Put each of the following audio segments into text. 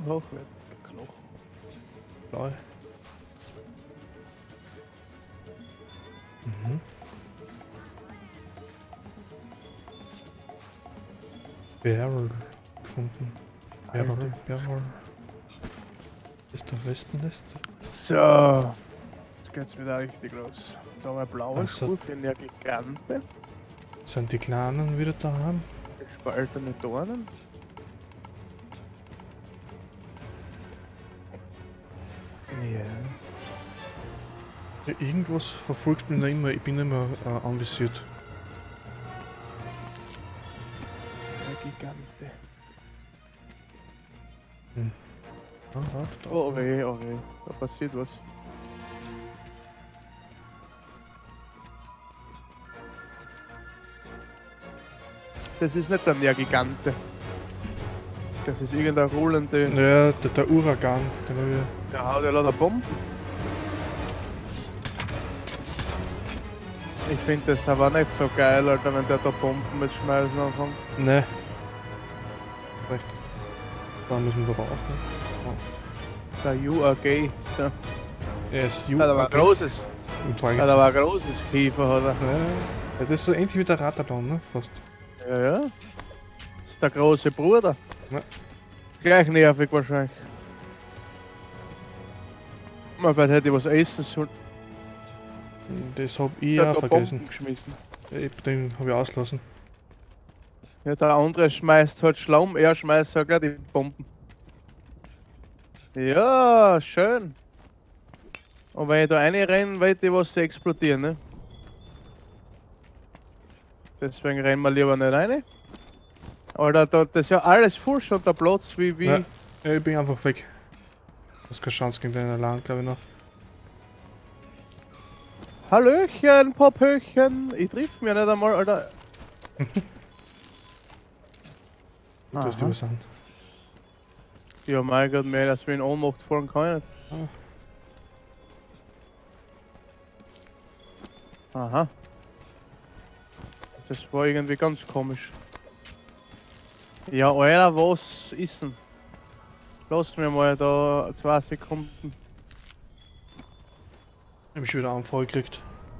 hochwertige Knochen. Blau. Mhm. Barrel gefunden. Barrel. Ist der Wespennest? So, jetzt geht's wieder richtig los. Da haben wir blaues Also- Gut in der Gigante. Sind die Kleinen wieder daheim? Gespaltene Dornen. Ja. Ja, irgendwas verfolgt mich noch immer. Ich bin immer anvisiert. Der Gigante. Ah, auf, da. Oh weh, da passiert was. Das ist nicht der Gigante. Das ist irgendein rollende. Ja, der Uragan, den wir. Der haut ja lauter Bomben. Ich finde das aber nicht so geil, Alter, wenn der da Bomben mit Schmeißen anfängt. Ne. Recht. Da müssen wir doch auch, ne? Der UAG. So. Er ist Hat aber ein großes. Und Hat aber ein großes Kiefer, hat er. Ja, das ist so ähnlich wie der Ratterbaum, ne? Fast. Ja, ja. Das ist der große Bruder. Ja. Gleich nervig wahrscheinlich. Mal bald hätte ich was essen sollen. Das hab ich Der auch hat da vergessen. Bomben geschmissen. Den hab ich auslassen. Ja, der andere schmeißt halt Schlamm, er schmeißt halt gleich die Bomben. Ja, schön. Und wenn ich da reinrenne, weiß ich, was zu explodieren, ne? Deswegen rennen wir lieber nicht rein. Alter, das ist ja alles voll schon der Platz, wie. Ja. Ja, ich bin einfach weg. Das ist keine Chance gegen den Alarm, glaube ich noch. Hallöchen, Popöchen! Ich triff mir nicht einmal, Alter. Gut, dass die Aha. was sind. Ja, mein Gott, mehr als wir in Ohnmacht fallen kann ich nicht. Aha. Das war irgendwie ganz komisch. Ja, Alter, was ist denn? Lass mir mal da 2 Sekunden. Hab ich schon wieder Anfrage gekriegt.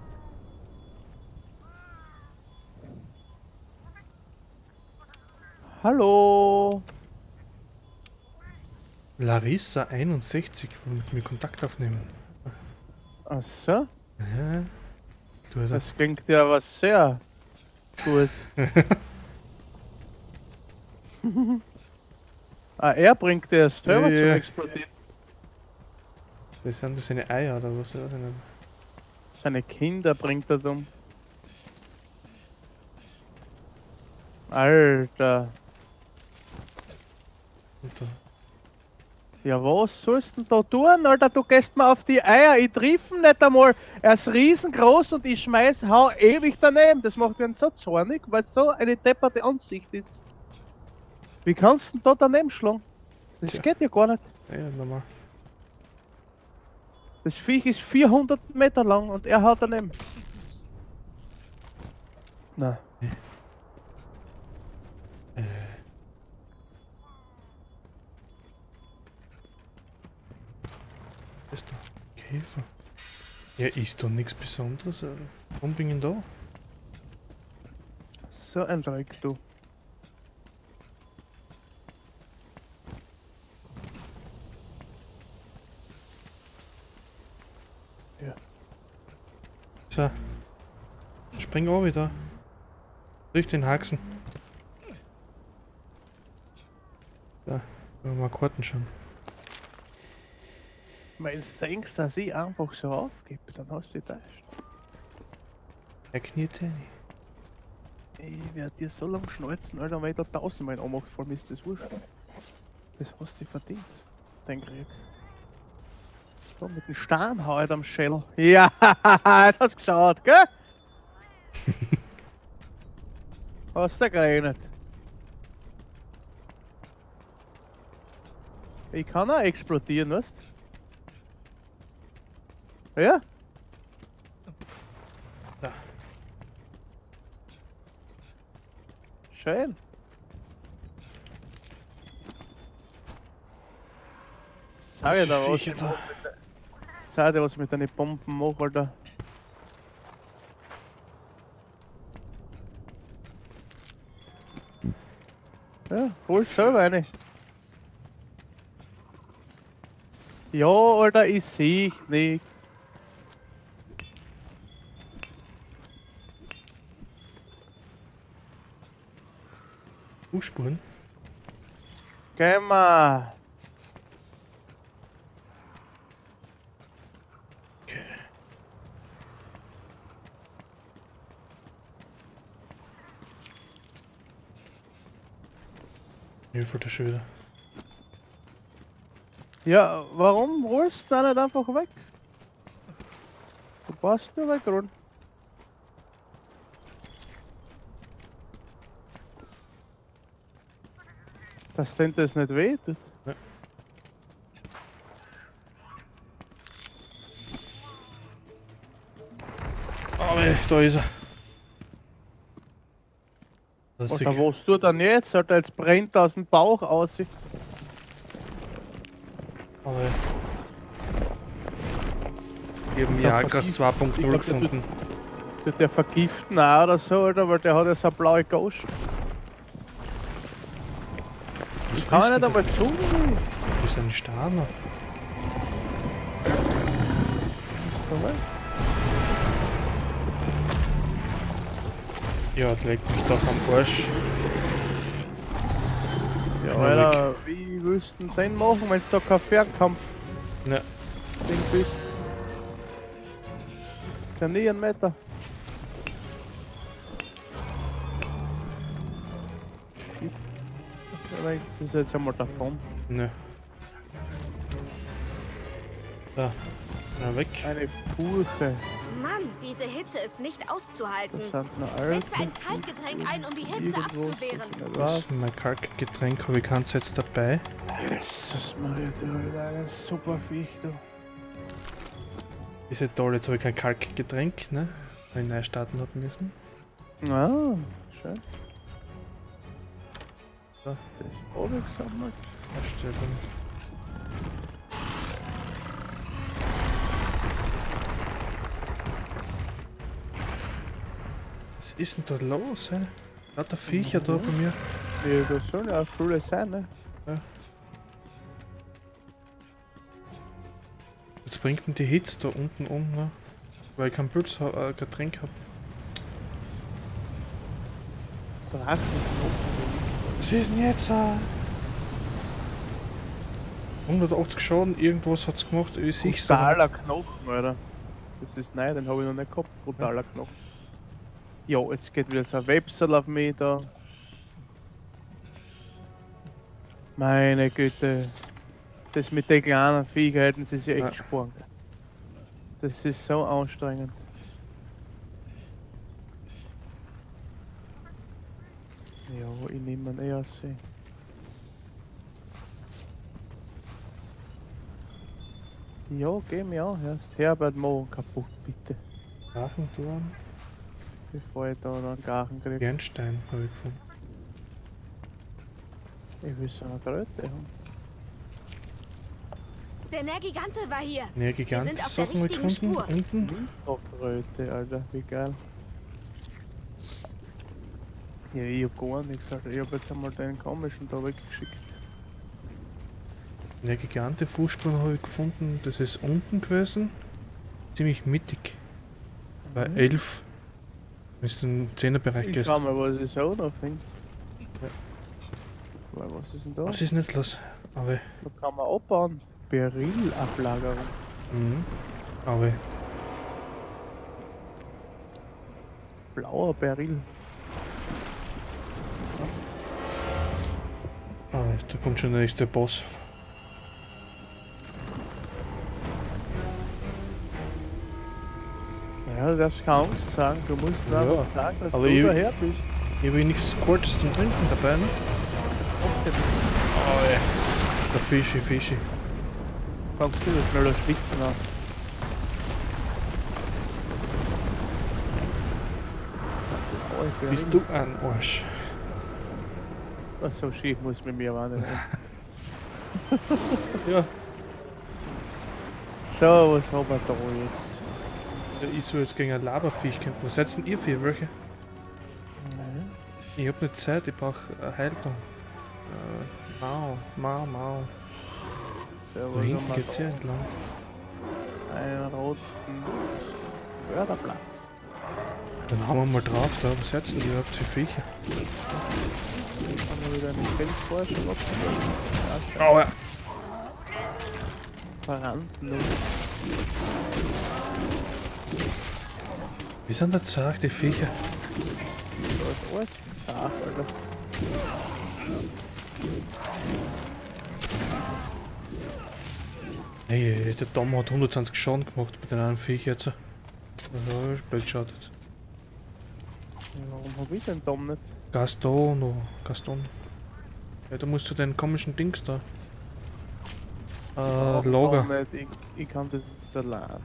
Hallo! Larissa 61 will mit mir Kontakt aufnehmen. Ach so, Ja. Du hast das klingt ja aber sehr gut. Ah, er bringt das selber Ja, zum ja. Explodieren. das seine Eier oder was? Ich weiß nicht. Seine Kinder bringt er um. Alter. Und da. Ja, was sollst du denn da tun, Alter? Du gehst mir auf die Eier. Ich triff ihn nicht einmal. Er ist riesengroß und ich hau ewig daneben. Das macht mich so zornig, weil es so eine depperte Ansicht ist. Wie kannst du denn da daneben schlagen? Das Tja. geht ja gar nicht. Ja, normal. Das Viech ist 400 Meter lang und er haut daneben. Na, Ist da Käfer? Ja, ist doch nichts Besonderes. Warum bin ich da? so ein Dreck, du. So. Spring auch wieder. Durch den Haxen. Da, wollen wir mal Karten schauen. Weil du denkst, dass ich einfach so aufgebe, dann hast du dich täuscht. Er kniet sich. Ich werde dir so lang schnalzen, Alter, weil ich da 1000 Mal in Ohnmacht fall, ist das wurscht. Das hast du verdient, dein Krieg. So, mit dem Stein hau ich am Schädel. Ja, jetzt hast du geschaut, gell? Hast du gerechnet? Ich kann auch explodieren, weißt du? Ja? Da. Schön. Sag ich da was? Viecher da. Sag dir, was ich mit deinen Bomben mache, Alter. Ja, hol selber eine. Ja, Alter, ich seh nichts. Fußspuren? Geh mal. Okay. Hilfe der schon wieder. Ja, warum holst du da nicht einfach weg? Du passt nur weg, Ron. Dass denn das nicht wehtut. Ja. Aber da ist er. Das ist Oder was tut dann jetzt? Alter, jetzt brennt aus dem Bauch aus. Aber ich habe Ja, Jagras Ich 2.0 glaub, der gefunden. Tut der vergiften auch oder so, Alter, weil der hat ja so eine blaue Gausch. Was Kann frisst ich denn nicht einmal zu. das? Frisst einen Starner. Ja, der legt mich doch am Arsch. Ja, Schnell Alter, wie willst du denn den machen, wenn du da kein Fernkampf Ne, Ding bist? Ist ja nie ein Meter. Vielleicht ist jetzt einmal davon. ne. Da, na weg. Eine Furche. Mann, diese Hitze ist nicht Das auszuhalten. sind nur alte. Setze ein Kaltgetränk ein, um die Hitze abzuwehren. Das ist mein Kalkgetränk, habe ich keins jetzt dabei. Jesus Maria, du wieder ein super Viech, du. Ist ja toll, jetzt habe ich kein Kalkgetränk, ne? Weil ich neu starten habe müssen. Ah, schön. So, das habe ich gesammelt. Erstellung. Was ist denn da los, hä? Lauter Viecher da bei mir. Ja, das sollen ja auch viele sein, ne? Jetzt bringt mir die Hitze da unten um, ne? Weil ich kein Pilz, Getränk habe. Drachenknochen. Was ist denn jetzt? 180 Schaden, irgendwas hat's gemacht, ich sehe es Brutaler Knochen, Alter. Das ist neu, den habe ich noch nicht gehabt. Brutaler Knochen. Jo, jetzt geht wieder so ein Websel auf mich da. Meine Güte. Das mit den kleinen Viechern hätten sie sich echt Ja. gespart. Das ist so anstrengend. Ja, ich nehme einen ERC. Ja, geh mir an, erst Herbert morgen kaputt, bitte. Drachenturm, Bevor ich da noch einen Garten kriege. Bernstein habe ich gefunden. Ich will so eine Kröte haben. Der Nergigante war hier. Ne, Wir sind Gigantes auf der Sachen habe ich richtigen gefunden. Spur. Unten. Oh, Kröte, Alter, wie geil. Ja, ich hab gar nichts, Alter. Ich hab jetzt einmal den komischen da weggeschickt. Ne, Gigante Fußspuren habe ich gefunden. Das ist unten gewesen. Ziemlich mittig. Bei 11. Wenn du in den 10er Bereich Ich gehst. schau mal, was ich so noch finde. Weil, was ist denn da? Was ist denn jetzt los? Aber. Da kann man abbauen. Berylablagerung. Mhm. Aber. Blauer Beryl. Aber da kommt schon der nächste Boss. Ja, du darfst keine Angst sagen. Du musst Ja, einfach sagen, dass aber du ich- daher bist. Ich habe nichts Kaltes zum Trinken dabei, ne? Oh, ja. Der Fischi. Fangst du das schneller schwitzen an. Bist du ein Arsch? So schief muss mit mir auch nicht. Ja. So, was haben wir da jetzt? Ja, ich soll jetzt gegen ein Lavaviech kämpfen. Was seid denn ihr für welche? Ich hab nicht Zeit, ich brauch Heilung. Mau. So, Da was haben hinten wir geht's da? hier entlang. Einen roten Förderplatz. Dann haben wir mal drauf da. Was seid denn ihr überhaupt für Viecher? Haben wir wieder eine Feldforschung abgegeben. Aua! Verrannten. Wie sind da zart, die Viecher? Da ist alles zart, Alter. Hey, der Dom hat 120 Schaden gemacht mit den einen Viech jetzt. Ja, blöd geschaut jetzt. Warum hab ich den Dom nicht? Gaston. Ja, da musst du den komischen Dings da. Lager. Nicht. Ich kann das nicht allein.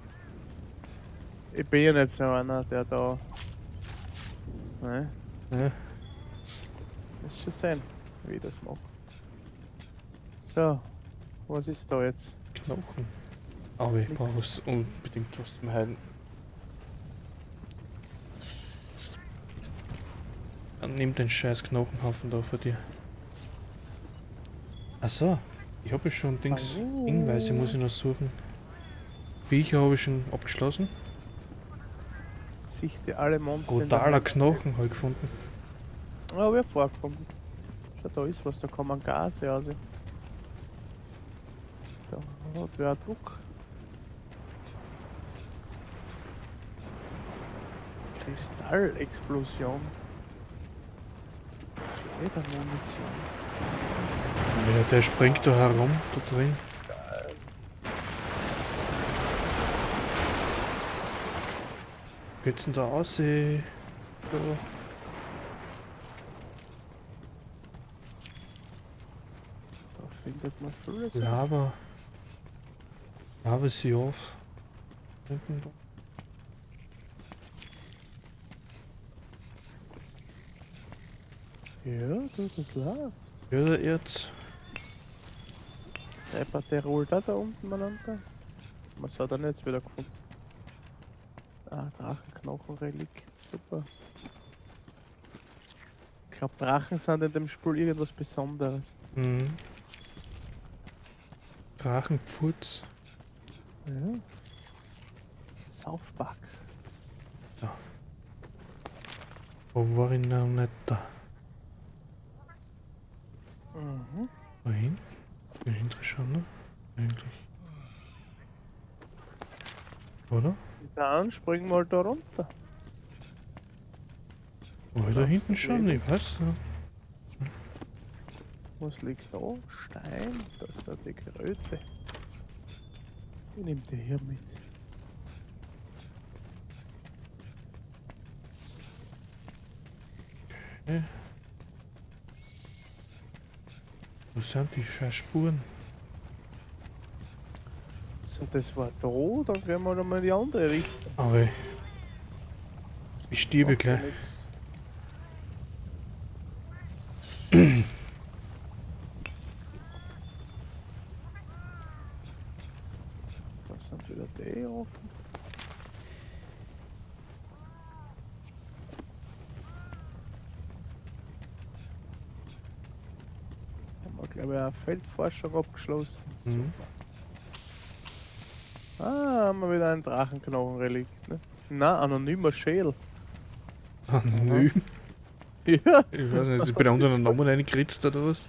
Ich bin ja nicht so einer, der da. Ne? Ja. Muss schon sehen, wie ich das mache. So, was ist da jetzt? Knochen. Aber ich brauche unbedingt was zum Heilen. Dann nimm den scheiß Knochenhaufen da für dir. Achso, ich habe schon Dings. Hallo. Hinweise muss ich noch suchen. Viecher habe ich schon abgeschlossen. Sichte alle Monster. in der Brutaler Hand. Knochen habe ich gefunden. Ja, wir vorgefunden. Schau, da ist was, da kann man Gas raus. Da hat wer Druck. Kristallexplosion. Ledermunition. Ja, der springt da herum, da drin. Geht's denn da aus? Da. Da findet man vieles. Lava. Lava sie auf. Hinten. Ja, das ist klar. Ja, der Erz. Der rollt auch da unten mal runter. Was hat er denn jetzt wieder gefunden? Ah, Drachenknochenrelikt. Super. Ich glaube, Drachen sind in dem Spiel irgendwas Besonderes. Mhm. Drachenpfutz. Ja. South Park. Wo war ich noch nicht da? Mhm. Wohin? Bin interessant, ne? Eigentlich. Oder? Dann springen wir halt da runter. War ich da hinten schon? Ich weiß nicht. Was liegt da? Stein? Das ist da die Kröte. Ich nehme die hier mit. Okay. Wo sind die scheiß Spuren? So, das war da, dann gehen wir mal in die andere Richtung. Aber ich stiebe Macht ja gleich. nix. Da sind wieder die offen. Haben wir, glaube ich, eine Feldforschung abgeschlossen. Mhm. Ah, haben wir wieder ein Drachenknochenrelikt, ne? Na, anonymer Schädel. Ah, nö. Ja. Ich weiß nicht, ist bei der anderen Namen reingekritzt oder was?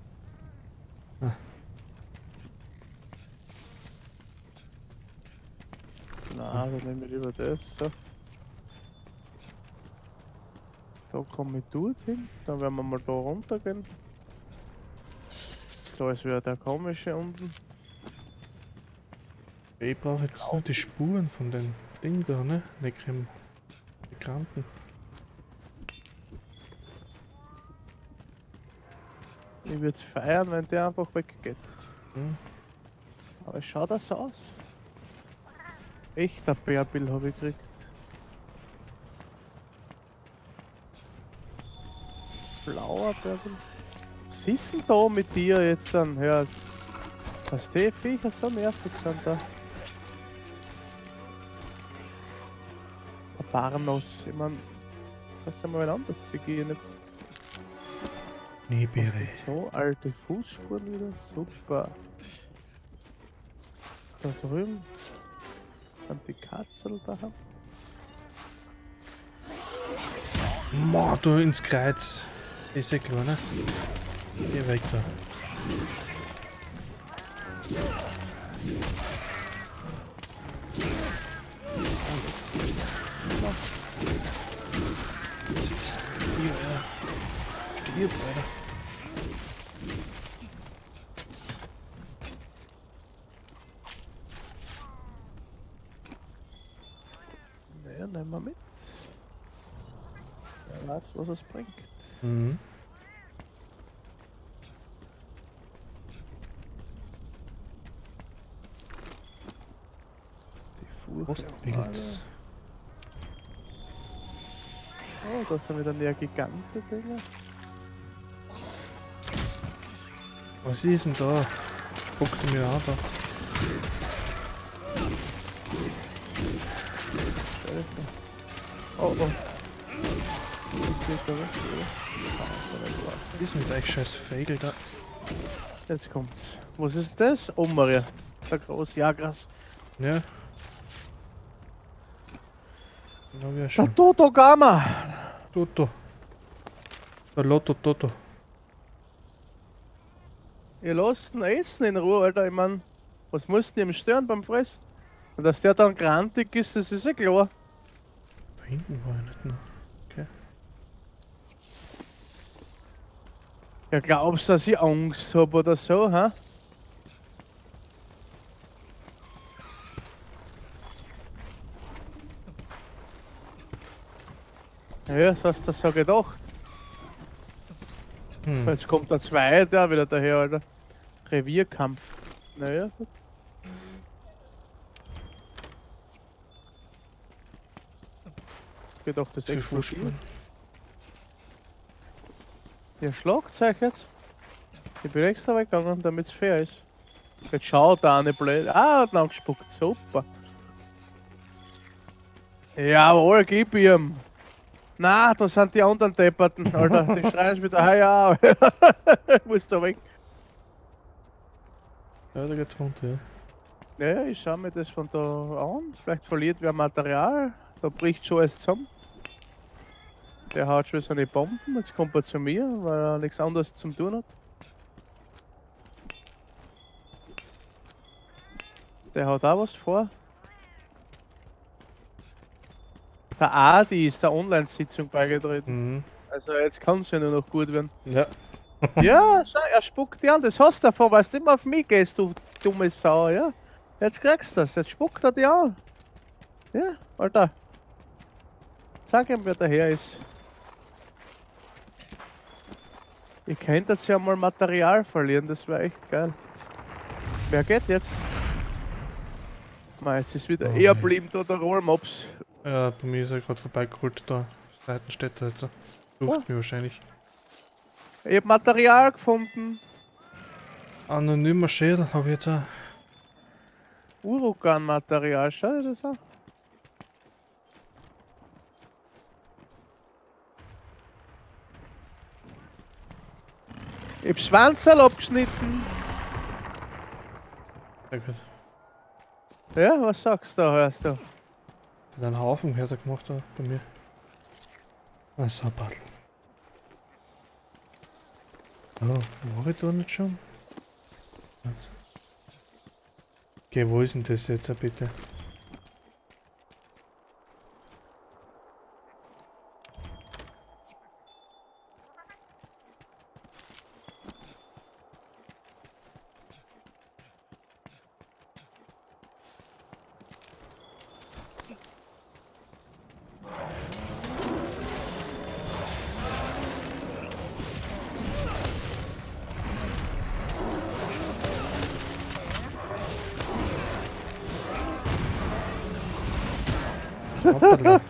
Na, dann nehmen wir lieber das. So. Da komme ich dorthin, dann werden wir mal da runtergehen. Da ist wieder der komische unten. Ich brauche jetzt nur die Spuren von dem Ding da, ne? Dem Migranten. Ich würde es feiern, wenn der einfach weggeht. Hm? Aber schaut das aus. Echter Bärbill habe ich gekriegt. Blauer Bärbill. Was ist denn da mit dir jetzt dann? Hör, dass die Viecher so nervig sind da. Barnos. Ich meine, kannst du mal anders zu gehen jetzt. Schneebeere. So, alte Fußspuren wieder. Super. Da drüben. Dann die Katzel da haben. Ma, du ins Kreuz. Ist ja klar, ne? Geh weg da. Stirb, Alter. Naja, nehmen wir mit. Wer weiß, was es bringt. Mhm. Die Postpilz. Oh, da sind wieder mehr Giganten-Dinger. Was ist denn da? Guck dir mir an da. Oh, oh. Was ist mit euch scheiß Fegel da? Jetzt kommt's. Was ist das? Oh, Maria. Der große Jagras. Ja. Den hab ich ja Der schon. Totogama! Toto. Der Lotto Toto. Ihr lasst ihn essen in Ruhe, Alter. Ich mein, was muss denn ihm stören beim Fressen? Und dass der dann grantig ist, das ist ja klar. Da hinten war er nicht noch. Okay. Ja, glaubst du, dass ich Angst hab oder so, hä? Ja, was hast du so gedacht? Hm. Jetzt kommt der zweite auch wieder daher, Alter. Revierkampf. Naja, gut. Ich dachte, das Zu ist echt gut. Fußspuren. Ihr Schlagzeug jetzt? Ich bin extra weggegangen, damit es fair ist. Jetzt schaut da eine blöd. Ah, hat noch gespuckt. Super. Jawohl, gib ihm. Na, da sind die anderen Depperten, Alter. Die schreien wieder, hey, ja. Ich muss da weg. Ja, da geht's runter, ja. Ja, ich schau mir das von da an. Vielleicht verliert wer Material. Da bricht schon alles zusammen. Der haut schon seine Bomben. Jetzt kommt er zu mir, weil er nichts anderes zum tun hat. Der hat auch was vor. Der Adi ist der Online-Sitzung beigetreten. Mhm. Also jetzt kann es ja nur noch gut werden. Ja. Ja, schau, er spuckt die an. Das hast du davon, weil du immer auf mich gehst, du dumme Sau, ja? Jetzt kriegst du das. Jetzt spuckt er die an. Ja, Alter. Sag ihm, wer daher ist. Ihr könnt jetzt ja mal Material verlieren, das wäre echt geil. Wer geht jetzt? Jetzt ist wieder Oh, eher nee. blieben da der Rollmops. Ja, bei mir ist er gerade vorbeigeholt da. Seitenstädter jetzt. Sucht mich wahrscheinlich. Ich hab Material gefunden. Anonymer Schädel habe ich jetzt auch. Urugan-Material, schau dir das an. Ich hab Schwanzerl abgeschnitten. Sehr gut. Ja, was sagst du da, hörst du? Hat einen Haufen hat er gemacht da bei mir. Ah, so ein Battle. Oh, war ich da nicht schon? Okay, wo ist denn das jetzt bitte? Hoppala.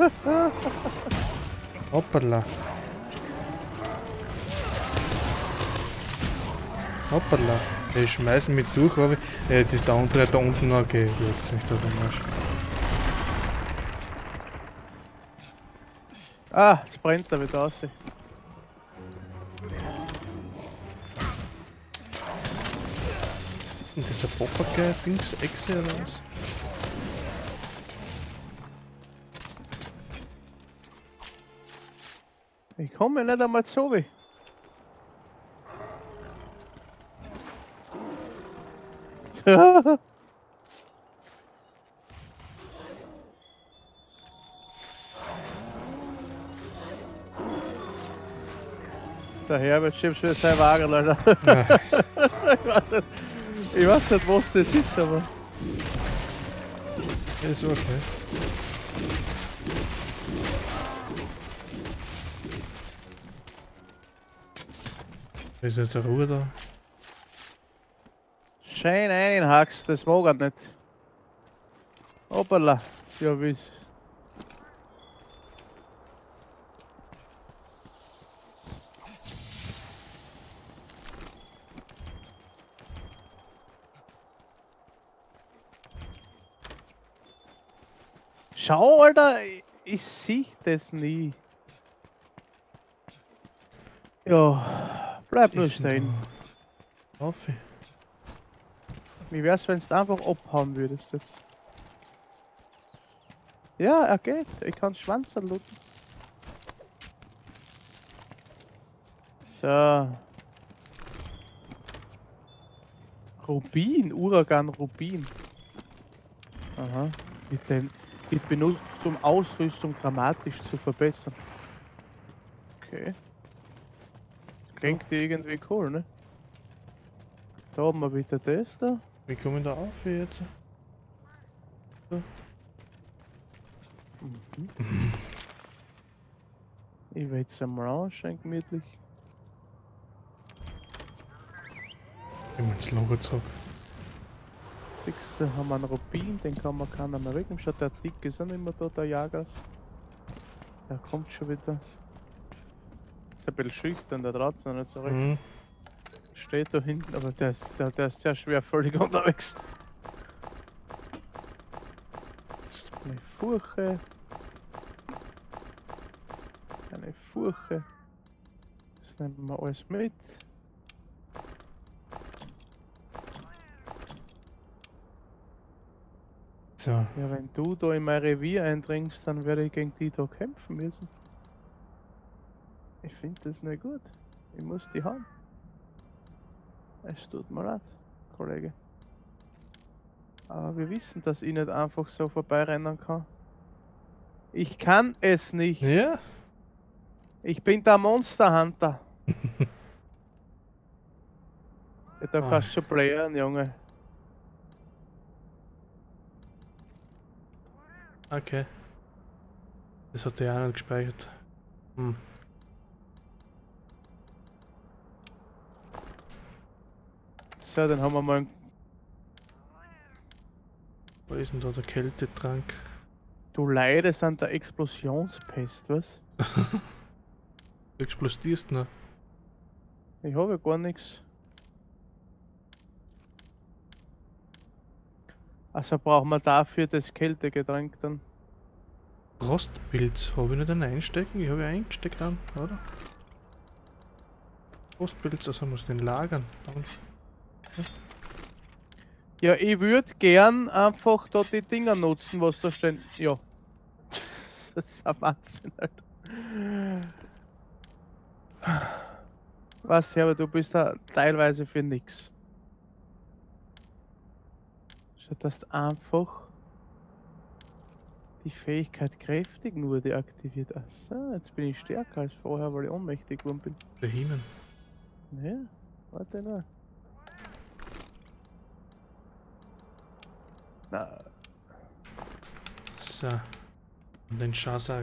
Hoppala. Hoppala. Die schmeißen mich durch, aber jetzt ist der andere da unten noch gelegt. Mich da den Arsch. Ah, jetzt brennt er wieder aus. Was ist denn das? Ein Poppergeil-Dings-Echse oder was? Ich komme nicht einmal so wie. Der Herbert schiebt schon sein Wagen, Alter. Ich weiß nicht, was das ist, aber. Ist okay. Ist jetzt eine Ruhe da? Schön einhackst, das mag er nicht. Hoppala, ja wie's. Schau, Alter, ich sehe das nie. Ja, bleib nur stehen. Auf. Wie wär's, wenn du einfach abhauen würdest jetzt? Ja, er geht. Ich kann Schwanz verluten. So. Rubin, Uragan Rubin. Aha. Wird benutzt, um Ausrüstung dramatisch zu verbessern. Okay. Klingt irgendwie cool, ne? Da haben wir wieder das da. Wie kommen da auf jetzt? So. Ich will jetzt einmal anschauen, gemütlich. Ich muss ins Lager zurück. Fixer haben wir einen Rubin, den kann man keiner mehr wegnehmen. Schaut, der Dick ist auch nicht mehr da, der Jagers. Der kommt schon wieder. Ist ein bisschen schüchtern, der traut sich noch nicht so recht. Mhm. Steht da hinten, aber der ist sehr schwerfällig unterwegs. Eine Furche. Eine Furche. Das nehmen wir alles mit. So. Ja, wenn du da in mein Revier eindringst, dann werde ich gegen die da kämpfen müssen. Ich finde das nicht gut. Ich muss die haben. Es tut mir leid, Kollege. Aber wir wissen, dass ich nicht einfach so vorbeirennen kann. Ich kann es nicht. Ja? Ich bin der Monster Hunter. Ja, da kannst du schon playen, Junge. Okay. Das hat der auch nicht gespeichert. Hm. So, dann haben wir mal einen. Wo ist denn da der Kältetrank? Du leidest an der Explosionspest, was? Du explodierst noch. Ich habe ja gar nichts. Also brauchen wir dafür das Kältegetränk dann. Frostpilz, habe ich nicht einen einstecken? Ich habe ja eingesteckt an, oder? Frostpilz, also muss den lagern. Dann. Ja, ich würde gern einfach da die Dinger nutzen, was da stehen. Ja. Das ist ein Wahnsinn, Alter. Was, ja, aber du bist da teilweise für nix. Schau, dass du einfach die Fähigkeit kräftig nur deaktiviert. Achso, jetzt bin ich stärker als vorher, weil ich ohnmächtig geworden bin. Behimen. Ja, warte nur. Na, So. Und den Schasag.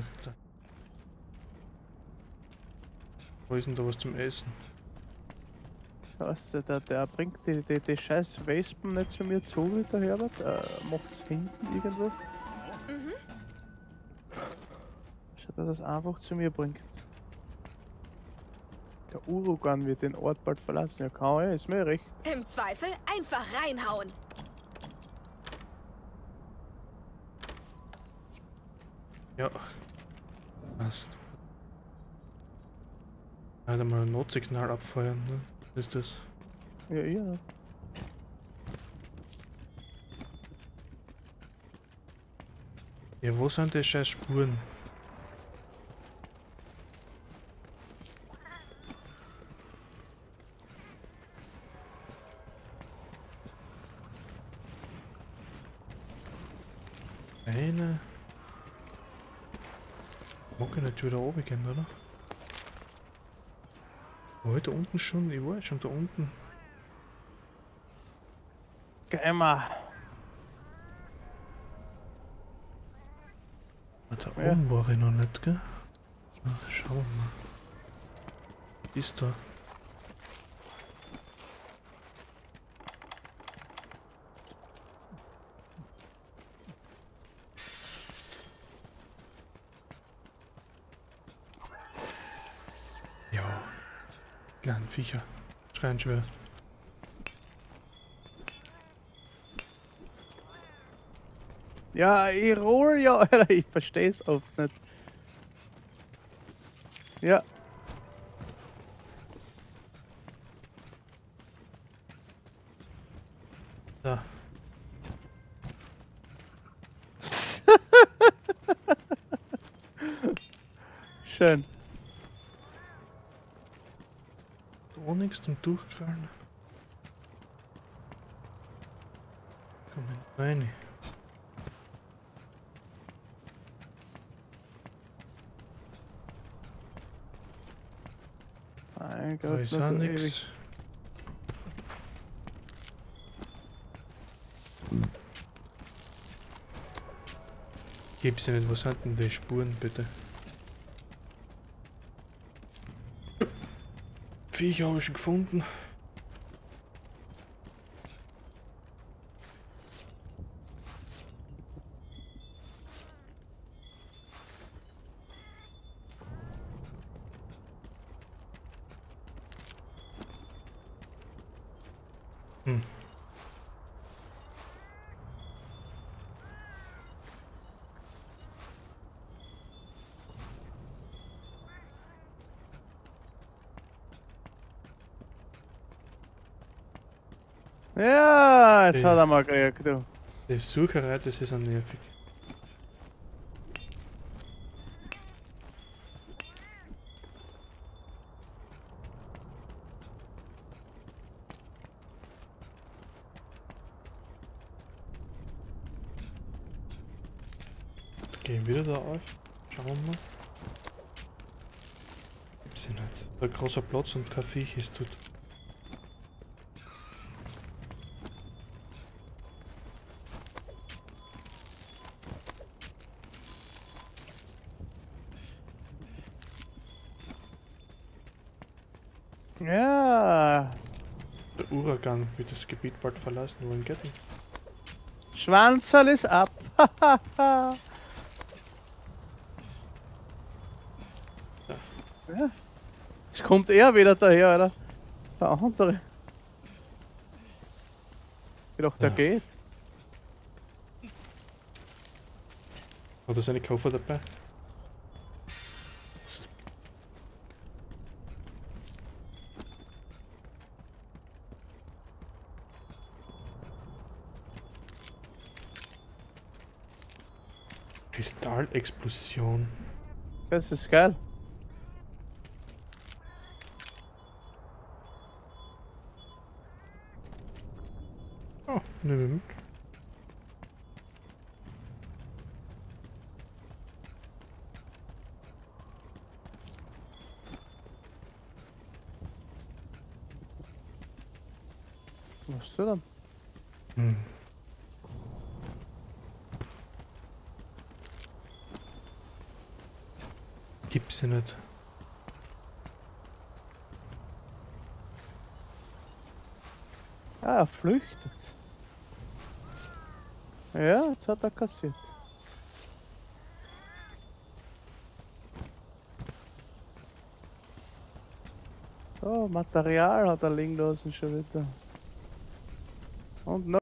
Wo ist denn da was zum Essen? was, der bringt die scheiß Wespen nicht zu mir zu, wie der Herbert. Macht's hinten irgendwo. Mhm. Schau, dass er es einfach zu mir bringt. Der Urugan wird den Ort bald verlassen. Ja, kann er, ist mir recht. Im Zweifel einfach reinhauen. Ja. Passt. Halt einmal ein Notsignal abfeuern, ne? Ist das? Ja, ja. Ja, wo sind die scheiß Spuren? Eine. Mag ich nicht wieder oben gehen, oder? War ich da unten schon? Ich war jetzt schon da unten. Geh mal. Da Ja. oben war ich noch nicht, gell? Schauen wir mal. Ist da. Ja. Kleine Viecher. Schreien schwer. Ja, ich roll ja, Alter, ich versteh's oft nicht. Ja. Da. Schön. Da nichts zum Durchkrallen. Komm rein. Mein Da Gott, ist noch auch so nix. ewig. Gib's ja nicht, was sind denn die Spuren, bitte? Viecher habe ich schon gefunden. Hm. Ja, jetzt Okay. hat er mal gekriegt, du. Die Sucherei, das ist auch nervig. Gehen wieder da auf. Schauen wir mal. Gibt's ja nicht. Ein großer Platz und kein Viech ist dort. Ja. Der Uragan wird das Gebiet bald verlassen, wohin geht denn? Schwanzerl ist ab. Ja. Jetzt kommt er wieder daher, oder? Der andere. Wie doch der Ja. geht. Hat er seine Koffer dabei? Kristallexplosion. Das ist geil. Oh, nehmen wir mit. Was ist denn? Hm. Gibt's ja nicht. Ah, er flüchtet. Ja, jetzt hat er kassiert. So, Material hat er liegen lassen schon wieder. Und noch